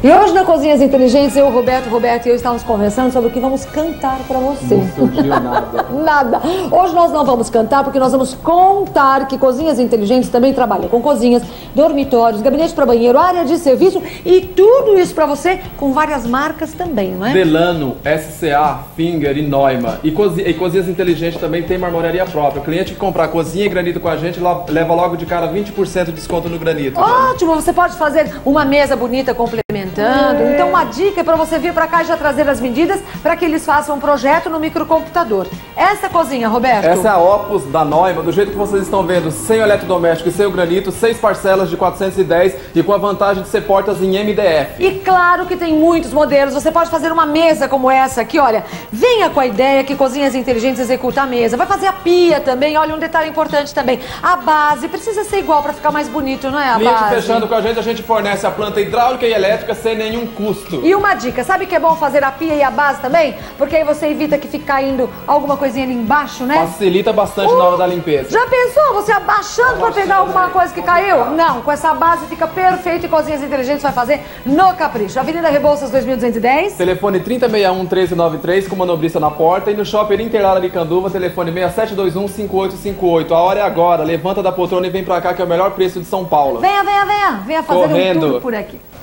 E hoje na Cozinhas Inteligentes, eu, Roberto e eu estávamos conversando sobre o que vamos cantar para você. Não surgiu nada. Nada. Hoje nós não vamos cantar porque nós vamos contar que Cozinhas Inteligentes também trabalha com cozinhas, dormitórios, gabinete para banheiro, área de serviço e tudo isso para você com várias marcas também, não é? Delano, SCA, Finger e Neumann. E Cozinhas Inteligentes também tem marmoraria própria. O cliente que comprar cozinha e granito com a gente leva logo de cara 20% de desconto no granito. Ótimo, você pode fazer uma mesa bonita complementando. Então uma dica é para você vir para cá e já trazer as medidas para que eles façam um projeto no microcomputador. Essa cozinha, Roberto? Essa é a Opus da Neumann, do jeito que vocês estão vendo, sem o eletrodoméstico e sem o granito, 6 parcelas de 410 e com a vantagem de ser portas em MDF. E claro que tem muitos modelos, você pode fazer uma mesa como essa aqui, olha, venha com a ideia que Cozinhas Inteligentes executa a mesa, vai fazer a pia também, olha um detalhe importante também, a base precisa ser igual para ficar mais bonito, não é a Cliente base? fechando com a gente fornece a planta hidráulica e elétrica sem nenhum custo. E uma dica, sabe que é bom fazer a pia e a base também? Porque aí você evita que fique caindo alguma coisinha ali embaixo, né? Facilita bastante na hora da limpeza. Já pensou você abaixando para pegar alguma coisa que caiu? Não, com essa base fica perfeito e Cozinhas Inteligentes vai fazer no capricho. Avenida Rebouças 2210. Telefone 3061-1393 com manobrista na porta e no Shopping Interlala de Canduva, telefone 6721-5858. A hora é agora, levanta da poltrona e vem pra cá que é o melhor preço de São Paulo. Venha fazer um Correndo. tudo por aqui.